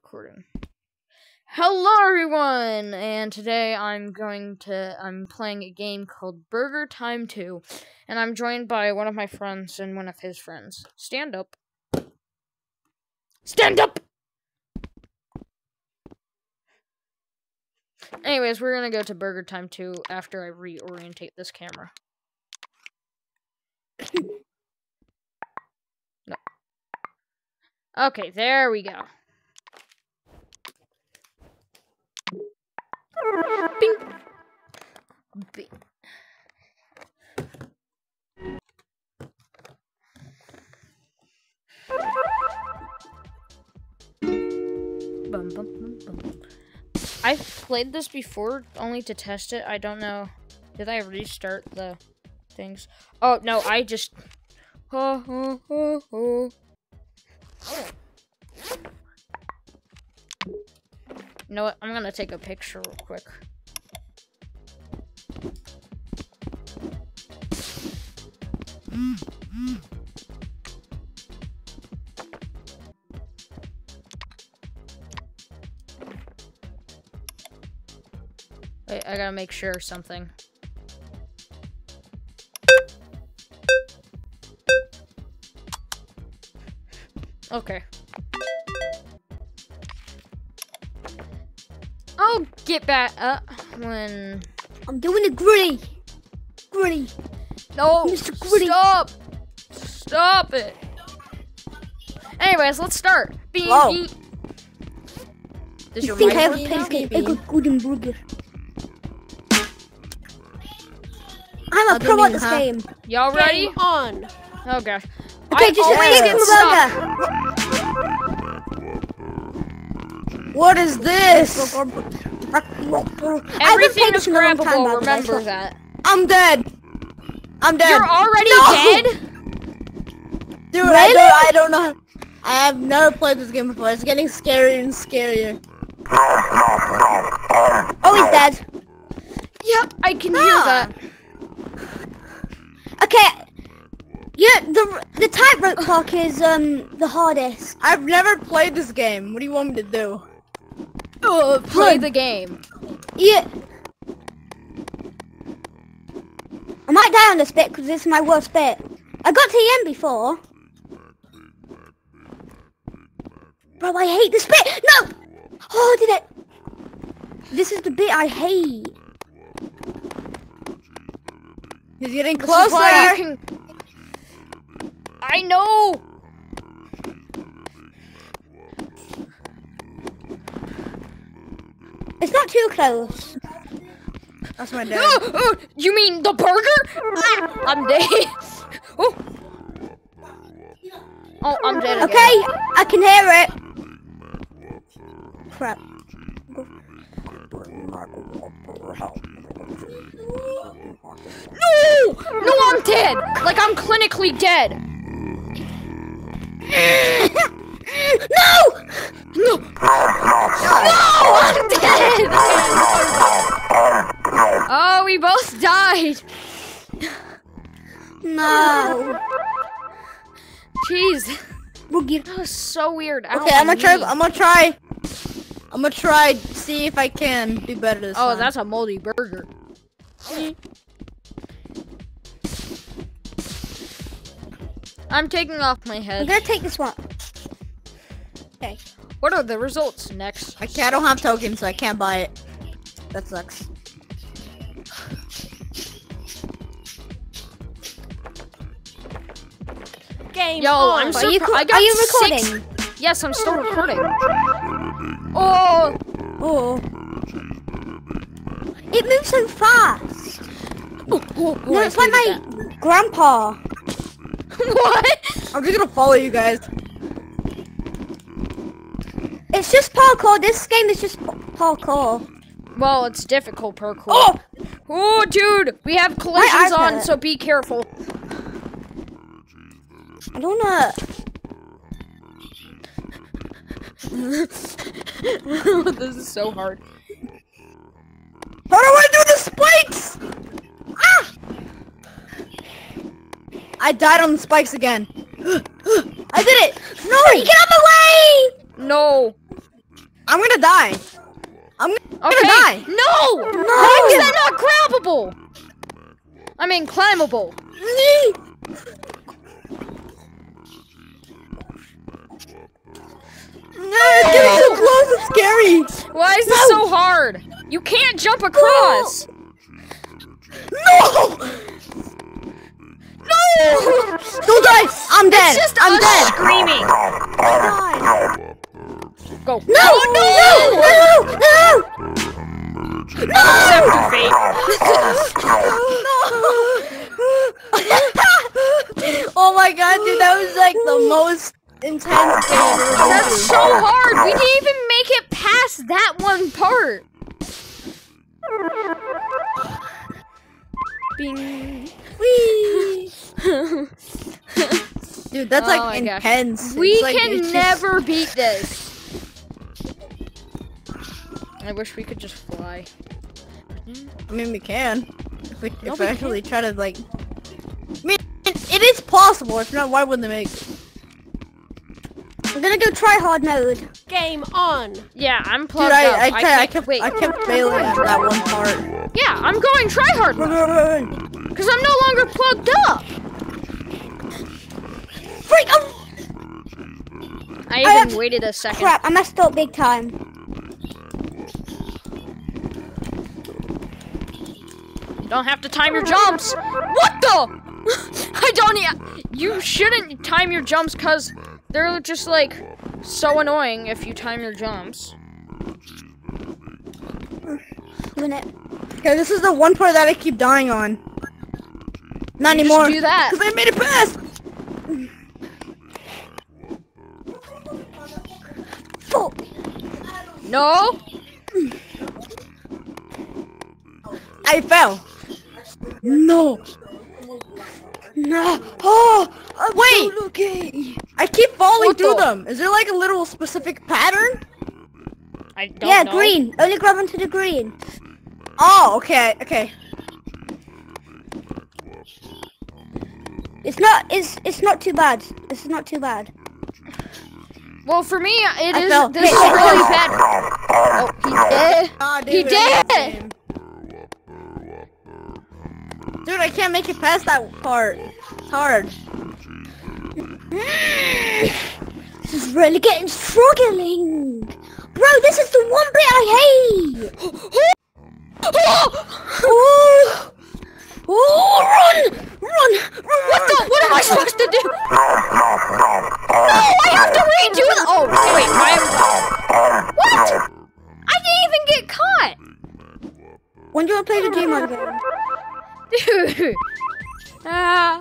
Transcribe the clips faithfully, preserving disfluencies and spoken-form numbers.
recording. Hello everyone, and today I'm going to, I'm playing a game called Burger Time two, and I'm joined by one of my friends and one of his friends. Stand up. Stand up! Anyways, we're gonna go to Burger Time two after I reorientate this camera. No. Okay, there we go. Bing. Bing. Bum, bum, bum, bum. I've played this before, only to test it. I don't know. Did I restart the things? Oh, no, I just... Oh, oh, oh, oh. You know what? I'm gonna take a picture real quick. Wait, I gotta make sure something. Okay. I'll get back up when... I'm doing it gritty. Gritty. No, Mister Gritty. Stop! Stop it! Anyways, let's start. Beep, Whoa. beep. This You your think I mic? have a place game? I got good in burger. I'm a pro at this huh? game. Y'all ready? Game on. Oh gosh. Okay, I just always wait get for stuck. burger. What is this? Everything is grabbable, remember that. I'm dead. I'm dead. You're already No! dead? Dude, I don't, I don't know. I have never played this game before. It's getting scarier and scarier. Oh, he's dead. Yep, I can Ah. hear that. Okay. Yeah, the the tightrope clock is um the hardest. I've never played this game. What do you want me to do? Uh, play Good. the game. Yeah. I might die on this bit because this is my worst bit. I got to the end before. Bro, I hate this bit. No! Oh, did it? This is the bit I hate. He's getting This is why you closer. can... I know! It's not too close. That's my dad. Oh, oh, you mean the burger? Ah, I'm dead. Oh. Oh, I'm dead again. Okay, I can hear it. Crap. No! No, I'm dead! Like, I'm clinically dead. No! No! No! I'm dead! Oh, we both died. No. Jeez. Boogie. That was so weird. Ow, Okay, I'm my gonna try. knee. I'm gonna try. I'm gonna try. See if I can do better this Oh, time. that's a moldy burger. I'm taking off my I'm head. gonna take this one. Okay. What are the results next? I can't. I don't have tokens, so I can't buy it. That sucks. Game Yo, on. I'm Are you, surpri- co- I got are you six- recording? Yes, I'm still recording. Oh, Oh. It moves so fast. oh, oh, No, I it's like hated my grandpa. that. What? I'm just gonna follow you guys. It's just parkour. This game is just pa- parkour. Well, it's difficult parkour. Oh! Oh, dude, we have collisions iPad. on, so be careful. I don't know. This is so hard. How do I do the spikes? Ah! I died on the spikes again. I did it! No, get out of the way! No. I'm gonna die. I'm gonna Okay. die. No! No! Why is that not grabbable? I mean, climbable. No, it's getting so close. It's scary. Why is this No! so hard? You can't jump across. No! No! Don't die! I'm dead. It's just I'm us dead. screaming. Die. Go. No! No! No! No! No! Accept your fate. Oh my god, dude, that was like the most intense game I've ever been That's through. so hard. We didn't even make it past that one part. Bing. Whee! Dude, that's Oh like my gosh. intense. We It's like, can it's just- never beat this. I wish we could just fly. I mean, we can. If we, No, if we we actually try to, like... I mean, it, it is possible. If not, why wouldn't they make it? I'm gonna go try hard mode. Game on. Yeah, I'm Dude, plugged I, up. I, I, kept, I, can't kept, wait. I kept failing at that one part. Yeah, I'm going try hard Run, run, run. because I'm no longer plugged up. Freak! Oh, I I even have- waited a second. crap! I messed up big time. You don't have to time your jumps. What the? I don't. e- You shouldn't time your jumps because they're just like so annoying if you time your jumps. Doing it. Okay, this is the one part that I keep dying on. Not You just anymore. do that. Because I made it past! Fuck! No. I fell. No. No! Oh! uh, wait! So lucky. I keep falling What through the- them. Is there like a little specific pattern? I don't Yeah, know. green. Only grab onto the green. Oh, okay, okay. It's not. It's. It's not too bad. It's not too bad. Well, for me, it I is. fell. This Hey, is hey, really hey. bad. Oh, he did. Ah, He dude, I hate did! this game. Dude, I can't make it past that part. It's hard. This is really getting struggling. Bro, this is the one bit I hate. Oh! Oh, run! Run! Run! What the? What am I supposed to do? No, I have to redo the. Oh, wait, why am? What? I didn't even get caught, When do you want to play the G mode game? dude. Ah.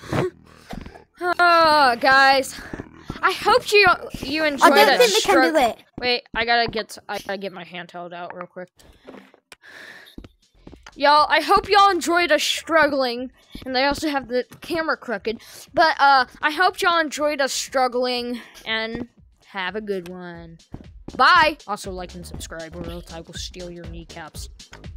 Oh, guys. I hope you you I enjoyed don't it. think they can do it. Wait, I gotta get I gotta get my handheld out real quick. Y'all, I hope y'all enjoyed us struggling, and I also have the camera crooked. But uh, I hope y'all enjoyed us struggling, and have a good one. Bye. Also, like and subscribe, or else I will steal your kneecaps.